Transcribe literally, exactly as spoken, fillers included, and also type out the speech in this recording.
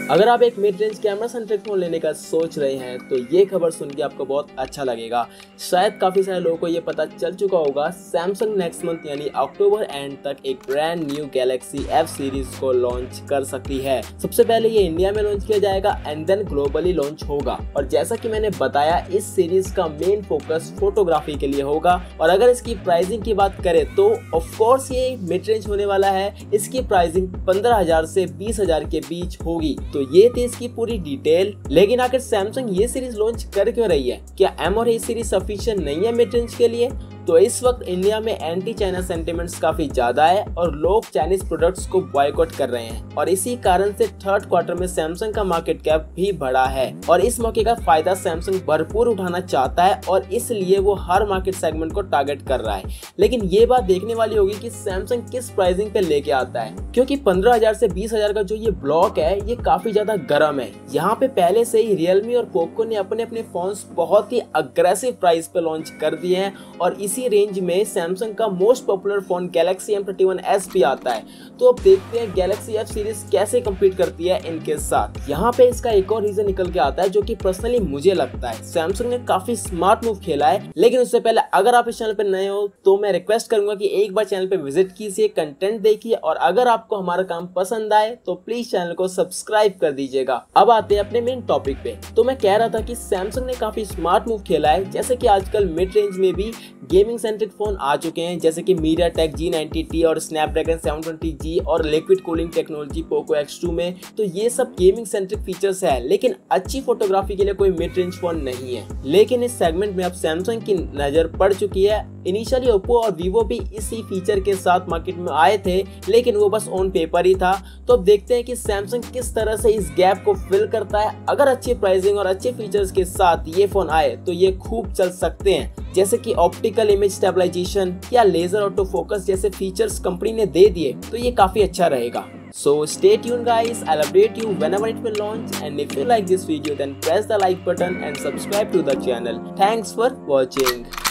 अगर आप एक mid range camera centric phone लेने का सोच रहे हैं तो ये खबर सुन के आपको बहुत अच्छा लगेगा। शायद काफी सारे लोगों को ये पता चल चुका होगा, सैमसंग नेक्स्ट मंथ यानी अक्टूबर एंड तक एक brand new Galaxy F series को लॉन्च कर सकती है। सबसे पहले ये इंडिया में लॉन्च किया जाएगा एंड देन ग्लोबली लॉन्च होगा। और जैसा कि मैंने बताया, इस सीरीज का मेन फोकस फोटोग्राफी के लिए होगा। और अगर इसकी प्राइसिंग की बात करें तो ऑफ कोर्स ये मिड रेंज होने वाला है। इसकी प्राइसिंग पंद्रह हजार से बीस हजार के बीच होगी। तो ये थी इसकी पूरी डिटेल। लेकिन आखिर सैमसंग ये सीरीज लॉन्च कर क्यों रही है? क्या एम और ए सीरीज सफिशिएंट नहीं है मिड रेंज के लिए? तो इस वक्त इंडिया में एंटी चाइना सेंटिमेंट्स काफी ज्यादा है और लोग चाइनीज प्रोडक्ट्स को बॉयकॉट कर रहे हैं। और इसी कारण से थर्ड क्वार्टर में सैमसंग का मार्केट कैप भी बढ़ा है और इस मौके का फायदा सैमसंग भरपूर उठाना चाहता है और इसलिए वो हर मार्केट सेगमेंट को टारगेट कर रहा है। लेकिन ये बात देखने वाली होगी कि सैमसंग किस प्राइसिंग पे लेके आता है, क्योंकि पंद्रह हजार से बीस हजार का जो ये ब्लॉक है ये काफी ज्यादा गर्म है। यहाँ पे पहले से ही रियलमी और पोको ने अपने अपने फोन्स बहुत ही अग्रेसिव प्राइस पे लॉन्च कर दिए हैं और इसी रेंज में सैमसंग का most popular phone Galaxy M thirty one S भी आता है। तो अब देखते हैं गैलेक्सी एफ सीरीज कैसे compete करती है इनके साथ। यहाँ पे इसका एक और रीजन निकल के आता है जो कि पर्सनली मुझे लगता है सैमसंग ने काफी स्मार्ट मूव खेला है। लेकिन उससे पहले अगर आप इस चैनल पे नए हो तो मैं रिक्वेस्ट करूंगा कि एक बार चैनल पे विजिट कीजिए, कंटेंट देखिए और अगर आपको हमारा काम पसंद आए तो प्लीज चैनल को सब्सक्राइब कर दीजिएगा। अब आते हैं अपने मेन टॉपिक पे। तो मैं कह रहा था कि सैमसंग ने काफी स्मार्ट मूव खेला है, जैसे कि आजकल मिड रेंज में भी गेमिंग सेंट्रिक फोन आ चुके हैं, जैसे कि मीडियाटेक जी नाइंटी टी और स्नैपड्रैगन सेवन ट्वेंटी जी और liquid cooling technology Poco X two में। तो ये सब गेमिंग सेंट्रिक फीचर्स है, लेकिन अच्छी फोटोग्राफी के लिए कोई मिड रेंज फोन नहीं है। लेकिन इस सेगमेंट में अब सैमसंग की नजर पड़ चुकी है। इनिशियली ओप्पो और वीवो भी इसी फीचर के साथ मार्केट में आए थे, लेकिन वो बस ऑन पेपर ही था। तो अब देखते हैं कि सैमसंग किस तरह से इस गैप को फिल करता है। अगर अच्छी प्राइसिंग और अच्छे फीचर्स के साथ ये फोन आए तो ये खूब चल सकते हैं, जैसे कि ऑप्टिकल इमेज स्टेबलाइजेशन या लेजर ऑटो फोकस जैसे फीचर्स कंपनी ने दे दिए तो ये काफी अच्छा रहेगा। So stay tuned guys, I'll update you whenever it will launch, and if you like this video then press the like button and subscribe to the channel. Thanks for watching.